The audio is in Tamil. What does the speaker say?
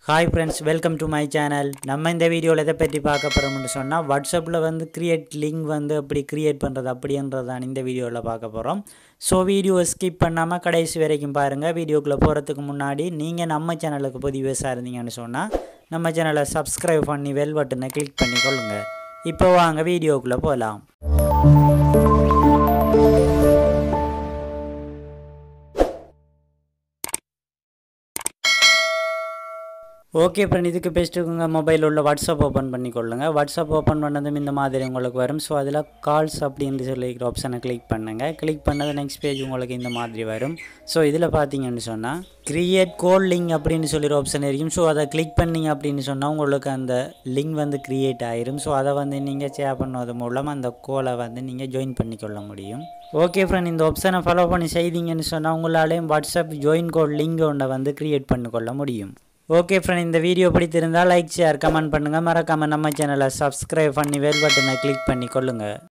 Hi friends, welcome to my channel. நம்ம இந்த வீடியோல எதை பத்தி பார்க்க போறோம்னு சொன்னா WhatsAppல வந்து கிரியேட் லிங்க் வந்து எப்படி கிரியேட் பண்றது அப்படின்றதான் இந்த வீடியோல பார்க்க போறோம். சோ வீடியோவை ஸ்கிப் பண்ணாம கடைசி வரைக்கும் பாருங்க. வீடியோக்குள்ள போறதுக்கு முன்னாடி நீங்க நம்ம சேனலுக்கு புதியவரா இருந்தீங்கன்னு சொன்னா நம்ம சேனலை Subscribe பண்ணி பெல் பட்டனை கிளிக் பண்ணிக்கொள்ளுங்க. இப்போ வாங்க வீடியோக்குள்ள போலாம். ஓகே ஃப்ரெண்ட், இதுக்கு பெஸ்ட்டுங்க மொபைல் உள்ள வாட்ஸ்அப் ஓப்பன் பண்ணிக்கொள்ளுங்க. வாட்ஸ்அப் ஓப்பன் பண்ணதும் இந்த மாதிரி உங்களுக்கு வரும். ஸோ அதில் கால்ஸ் அப்படின்னு சொல்லிக்கிற ஆப்ஷனை கிளிக் பண்ணுங்கள். கிளிக் பண்ணது நெக்ஸ்ட் பேஜ் உங்களுக்கு இந்த மாதிரி வரும். ஸோ இதில் பார்த்தீங்கன்னு சொன்னால் கிரியேட் கோல் லிங்க் அப்படின்னு சொல்லிற ஆப்ஷன் இருக்கும். ஸோ அதை கிளிக் பண்ணிங்க அப்படின்னு சொன்னால் உங்களுக்கு அந்த லிங்க் வந்து கிரியேட் ஆயிரும். ஸோ அதை வந்து நீங்கள் ஷேர் பண்ணுவது மூலம் அந்த கோலை வந்து நீங்கள் ஜாயின் பண்ணிக்கொள்ள முடியும். ஓகே ஃப்ரெண்ட், இந்த ஆப்ஷனை ஃபாலோ பண்ணி செய்தீங்கன்னு சொன்னால் உங்களாலேயும் வாட்ஸ்அப் ஜாயின் கோட் லிங்க் ஒன்றை வந்து கிரியேட் பண்ணிக்கொள்ள முடியும். ஓகே ஃப்ரெண்ட், இந்த வீடியோ பிடித்திருந்தால் லைக் ஷேர் கமெண்ட் பண்ணுங்கள். மறக்காமல் நம்ம சேனலை Subscribe பண்ணி பெல் பட்டனை கிளிக் பண்ணிக்கொள்ளுங்கள்.